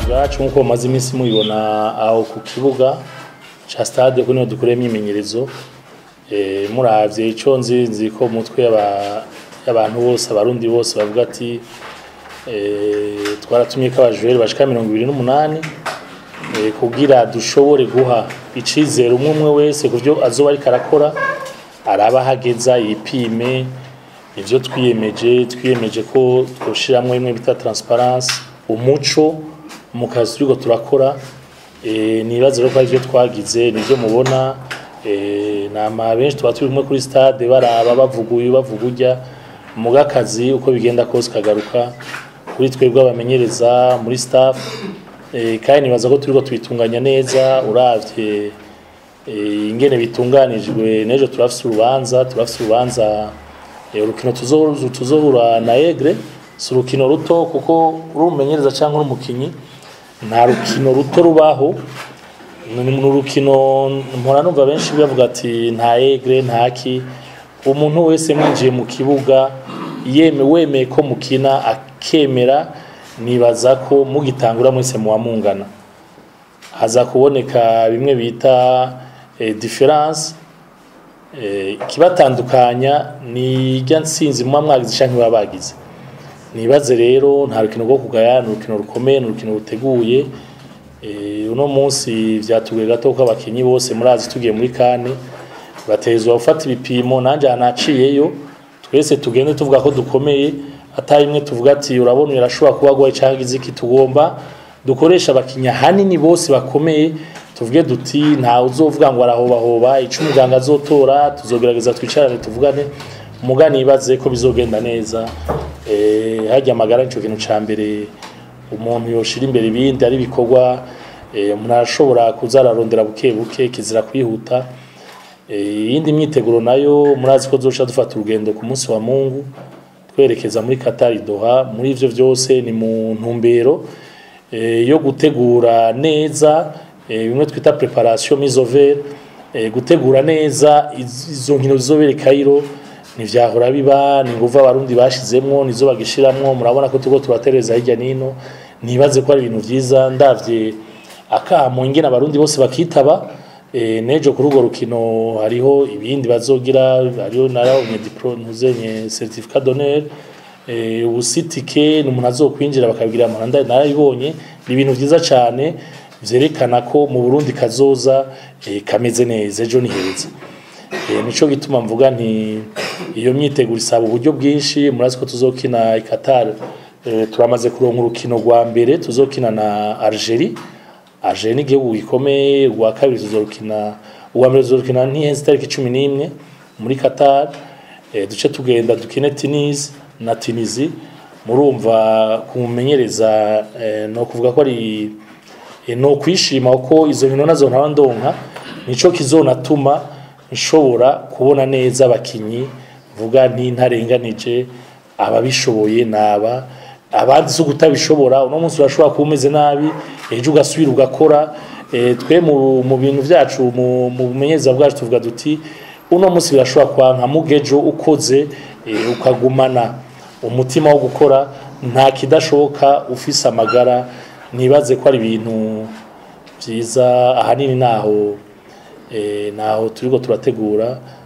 bwacu nk'uko bamaze iminsi mubibona aho ku kibuga ca stade ko niho dukoreye imyimenyerezo muravye ico nzi ko mutwe y'abantu bose abarundi bose bavuga ati twaratumye ko abajureri bashika 28 kugira dushobore guha icizere umwe wese kuvyo azoba ari karakora araba hageza yipime ivyo twiyemeje ko twoshiramwe imwe bita transparence umuco mu kazi turiko turakora nibaze rero ko ivyo twagize nivyo mubona nama benshi tuba turi kumwe kuri stade baraba bavugurya mu gakazi uko bigenda kose kagaruka kuri twebwe abamenyereza muri staff kandi nibaza ko turiko twitunganya neza uravye ingene bitunganijwe nejo turafise urubanza urukino tuzohura na Egre si urukino ruto kuko urumenyereza cyangwa urumukinyi nta rukino ruto rubaho ni urukino mpora numva benshi bavuga ati nta Egre ntaki umuntu wese mwinjiye mu kibuga wemeye ko mukina akemera nibaza ko mugitangura mwese muwamungana haza kuboneka bimwe bita difference kibatandukanya ni ijya nsinzi mwagize canke babagize nibaze rero nta rukino rwo kugaya n'urukino rukomeye n'urukino ruteguye uno munsi vyatugiye gato ko abakinyi bose murazi tugiye muri kane batezwa gufata ibipimo nanje anaciyeyo twese tugende tuvuga ko dukomeye atari imwe tuvuga ati urabona irashobora kuba gwaye canke iziki tugomba dukoresha abakinya hanini bose bakomeye tuvuge duti nta uzovuga ngo arahoba ico umuganga azotora tuzogerageza twicarane tuvugane umugani ibaze ko bizogenda neza hajya amagara nico kintu ca mbere umuntu yoshira imbere ibindi ari bikorwa umuntu arashobora kuzararondera buke kizira kwihuta iyindi myiteguro nayo murazi ko zoca dufata urugendo ku munsi wa Mungu twerekeza muri Qatar Doha muri ivyo vyose ni mu ntumbero yo gutegura neza bimwe twita preparation misovere gutegura neza izo nkino zizobere Cairo nivyahora biba ni nguva abarundi bashizemwo nizo bagishiramwo murabona ko tugo tubatereza hirya nino nibaze ko ari ibintu vyiza ndavye akamo ingena abarundi bose bakitaba nejo kuri urwo rukino hariho ibindi bazogira hariho nara umediplome ntuzenye certificat d'honneur ubusitike n'umuntu azokwinjira bakabwira amahanda narayibonye ni ibintu vyiza cyane vyerekana ko mu Burundi kazoza kameze neza ejo ni heza nico gituma mvuga nti iyo myiteguro isaba uburyo bwinshi murazi ko tuzokina Qatar turamaze kuronka urukino rwa mbere tuzokina na Algeria n'igihugu gikomeye rwa kabiri tuzorukina uwa mbere tuzorukina ntihenze tariki 11 muri Qatar duce tugenda dukine Tunisie murumva kumumenyereza no kuvuga ko ari no kwishima ko izo nkino nazo ntabandonka nico kizonatuma nshobora kubona neza abakinyi vuga nti ntarenganije ababishoboye naba abandi zo kutabishobora uno munsi urashobora kumeze nabi ejo ugasubira ugakora twe mu bintu vyacu mu bumenyereza bwacu tuvuga duti uno munsi birashobora kwanka mugejo ukoze ukagumana umutima wo gukora nta kidashoboka ufise amagara nibaze ko ari ibintu vyiza ahanini naho turiko turategura